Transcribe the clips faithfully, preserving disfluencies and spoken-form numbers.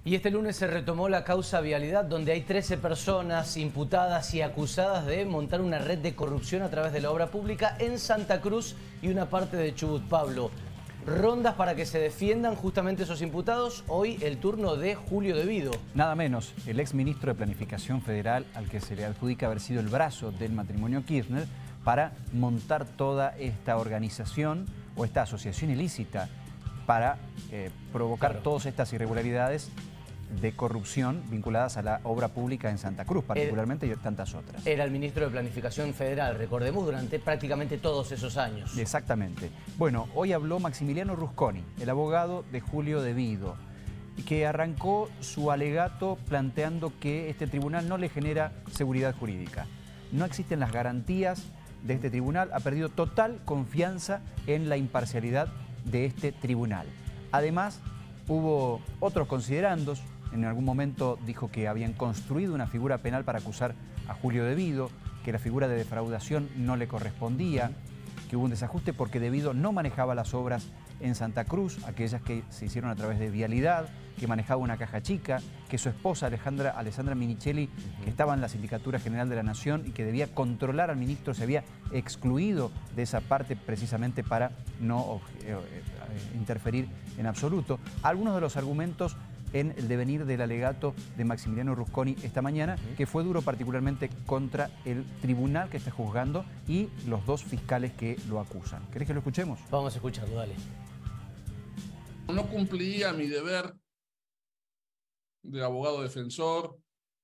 Y este lunes se retomó la causa Vialidad, donde hay trece personas imputadas y acusadas de montar una red de corrupción a través de la obra pública en Santa Cruz y una parte de Chubut. Pablo, rondas para que se defiendan justamente esos imputados. Hoy el turno de Julio De Vido. Nada menos, el exministro de Planificación Federal, al que se le adjudica haber sido el brazo del matrimonio Kirchner, para montar toda esta organización o esta asociación ilícita para eh, provocar Claro. todas estas irregularidades de corrupción vinculadas a la obra pública en Santa Cruz, particularmente, y tantas otras. Era el ministro de Planificación Federal, recordemos, durante prácticamente todos esos años. Exactamente. Bueno, hoy habló Maximiliano Rusconi, el abogado de Julio De Vido, que arrancó su alegato planteando que este tribunal no le genera seguridad jurídica. No existen las garantías de este tribunal, ha perdido total confianza en la imparcialidad de este tribunal. Además, hubo otros considerandos. En algún momento dijo que habían construido una figura penal para acusar a Julio De Vido, que la figura de defraudación no le correspondía, que hubo un desajuste porque De Vido no manejaba las obras en Santa Cruz, aquellas que se hicieron a través de Vialidad, que manejaba una caja chica, que su esposa Alejandra, Alessandra Minichelli, que estaba en la Sindicatura General de la Nación y que debía controlar al ministro, se había excluido de esa parte precisamente para no eh, eh, interferir en absoluto. Algunos de los argumentos en el devenir del alegato de Maximiliano Rusconi esta mañana, que fue duro particularmente contra el tribunal que está juzgando y los dos fiscales que lo acusan. ¿Querés que lo escuchemos? Vamos a escucharlo, dale. No cumplía mi deber de abogado defensor,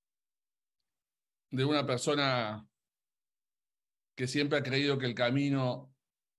de una persona que siempre ha creído que el camino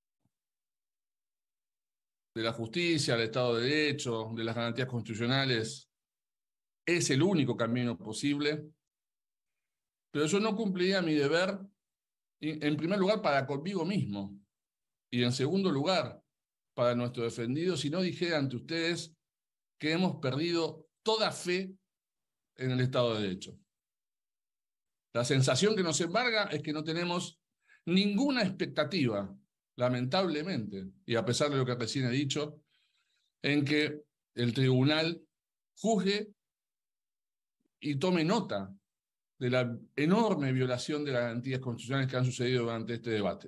de la justicia, del Estado de Derecho, de las garantías constitucionales, es el único camino posible. Pero yo no cumpliría mi deber, en primer lugar, para conmigo mismo, y en segundo lugar, para nuestro defendido, si no dijera ante ustedes que hemos perdido toda fe en el Estado de Derecho. La sensación que nos embarga es que no tenemos ninguna expectativa, lamentablemente, y a pesar de lo que recién he dicho, en que el tribunal juzgue y tome nota de la enorme violación de las garantías constitucionales que han sucedido durante este debate.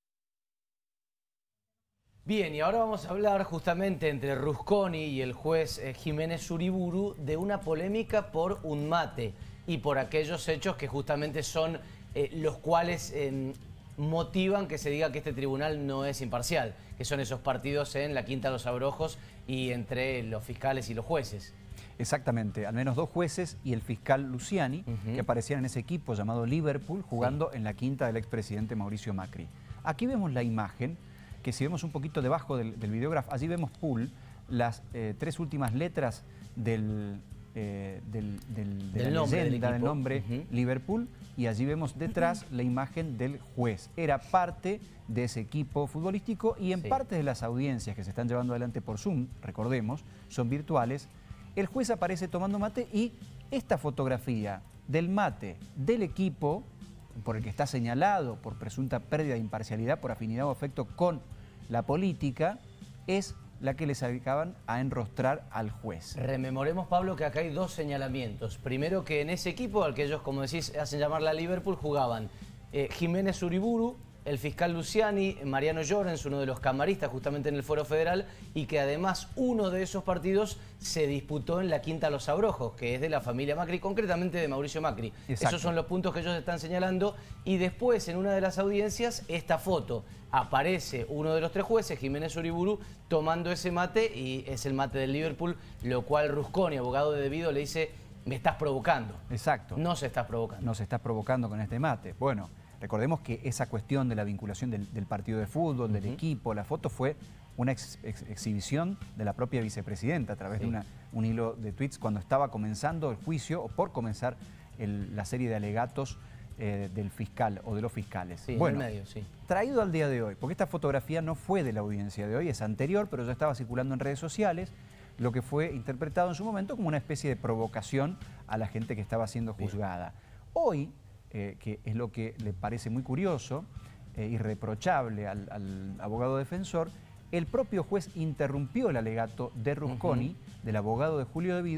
Bien, y ahora vamos a hablar justamente entre Rusconi y el juez eh, Jiménez Uriburu de una polémica por un mate y por aquellos hechos que justamente son eh, los cuales eh, motivan que se diga que este tribunal no es imparcial, que son esos partidos en la Quinta de los Abrojos y entre los fiscales y los jueces. Exactamente, al menos dos jueces y el fiscal Luciani, uh-huh. que aparecían en ese equipo llamado Liverpool, jugando sí. en la quinta del expresidente Mauricio Macri. Aquí vemos la imagen, que si vemos un poquito debajo del, del videógrafo, allí vemos pool, las eh, tres últimas letras del, eh, del, del, de del la nombre leyenda, del, del nombre uh-huh. Liverpool, y allí vemos detrás uh-huh. la imagen del juez. Era parte de ese equipo futbolístico y en sí. parte de las audiencias que se están llevando adelante por Zoom, recordemos, son virtuales. El juez aparece tomando mate y esta fotografía del mate del equipo, por el que está señalado por presunta pérdida de imparcialidad, por afinidad o afecto con la política, es la que les acaban a enrostrar al juez. Rememoremos, Pablo, que acá hay dos señalamientos. Primero, que en ese equipo, al que ellos, como decís, hacen llamar la Liverpool, jugaban eh, Jiménez Uriburu, el fiscal Luciani, Mariano Llorens, uno de los camaristas justamente en el Foro Federal, y que además uno de esos partidos se disputó en la Quinta Los Abrojos, que es de la familia Macri, concretamente de Mauricio Macri. Exacto. Esos son los puntos que ellos están señalando. Y después, en una de las audiencias, esta foto. Aparece uno de los tres jueces, Jiménez Uriburu, tomando ese mate, y es el mate del Liverpool, lo cual Rusconi, abogado de De Vido, le dice: me estás provocando. Exacto. No se estás provocando. No se está provocando con este mate. Bueno, recordemos que esa cuestión de la vinculación del, del partido de fútbol, uh-huh. del equipo, la foto fue una ex, ex, exhibición de la propia vicepresidenta a través sí. de una, un hilo de tweets cuando estaba comenzando el juicio o por comenzar el, la serie de alegatos eh, del fiscal o de los fiscales. Sí, bueno, en el medio, sí. Traído al día de hoy, porque esta fotografía no fue de la audiencia de hoy, es anterior, pero ya estaba circulando en redes sociales, lo que fue interpretado en su momento como una especie de provocación a la gente que estaba siendo juzgada. Bien. Hoy, Eh, que es lo que le parece muy curioso, eh, irreprochable al, al abogado defensor, el propio juez interrumpió el alegato de Rusconi, uh-huh. del abogado de Julio De Vido,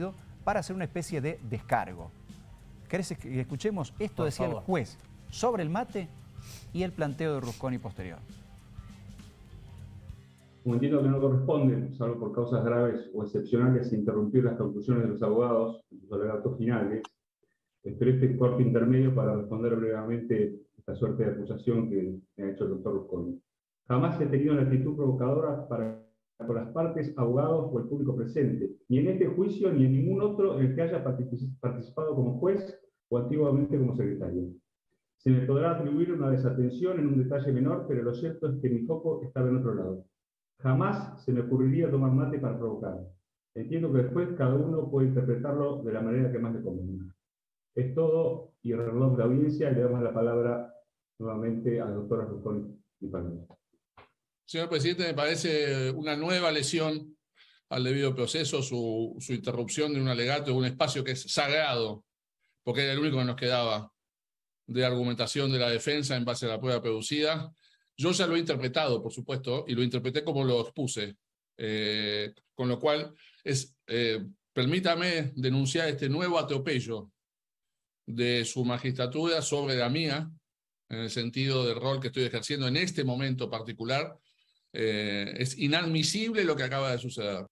para hacer una especie de descargo. ¿Querés que escuchemos? Esto Por decía favor. el juez sobre el mate y el planteo de Rusconi posterior. Como entiendo que no corresponde, salvo por causas graves o excepcionales, interrumpir las conclusiones de los abogados en sus alegatos finales, espero este corte intermedio para responder brevemente esta suerte de acusación que me ha hecho el doctor Rusconi. Jamás he tenido una actitud provocadora para con las partes, abogados o el público presente, ni en este juicio ni en ningún otro en el que haya participado como juez o antiguamente como secretario. Se me podrá atribuir una desatención en un detalle menor, pero lo cierto es que mi foco estaba en otro lado. Jamás se me ocurriría tomar mate para provocar. Entiendo que después cada uno puede interpretarlo de la manera que más le convenga. Es todo, y el reloj de la audiencia, y le damos la palabra nuevamente a la doctora Rusconi y Palomino. Señor presidente, me parece una nueva lesión al debido proceso su, su interrupción de un alegato de un espacio que es sagrado, porque era el único que nos quedaba de argumentación de la defensa en base a la prueba producida. Yo ya lo he interpretado, por supuesto, y lo interpreté como lo expuse, eh, con lo cual es, eh, permítame denunciar este nuevo atropello de su magistratura sobre la mía, en el sentido del rol que estoy ejerciendo en este momento particular. Eh, es inadmisible lo que acaba de suceder.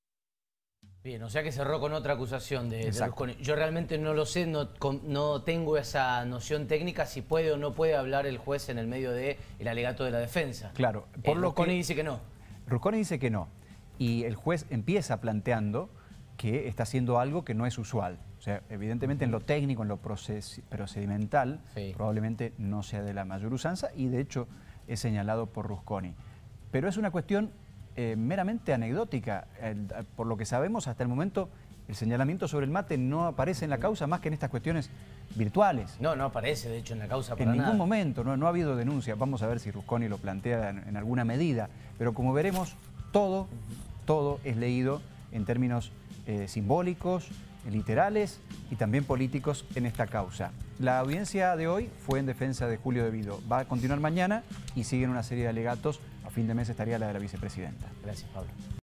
Bien, o sea que cerró con otra acusación de, de Rusconi. Yo realmente no lo sé, no, no tengo esa noción técnica si puede o no puede hablar el juez en el medio del alegato de la defensa. Claro, por eh, lo Rusconi que, dice que no. Rusconi dice que no. Y el juez empieza planteando que está haciendo algo que no es usual. O sea, evidentemente en lo técnico, en lo proces procedimental, sí. probablemente no sea de la mayor usanza y de hecho es señalado por Rusconi. Pero es una cuestión eh, meramente anecdótica. El, por lo que sabemos hasta el momento, el señalamiento sobre el mate no aparece en la causa más que en estas cuestiones virtuales. No, no aparece de hecho en la causa para En ningún nada. momento, no, no ha habido denuncia. Vamos a ver si Rusconi lo plantea en, en alguna medida. Pero como veremos, todo, todo es leído en términos eh, simbólicos, literales y también políticos en esta causa. La audiencia de hoy fue en defensa de Julio de Vido. Va a continuar mañana y siguen una serie de alegatos. A fin de mes estaría la de la vicepresidenta. Gracias, Pablo.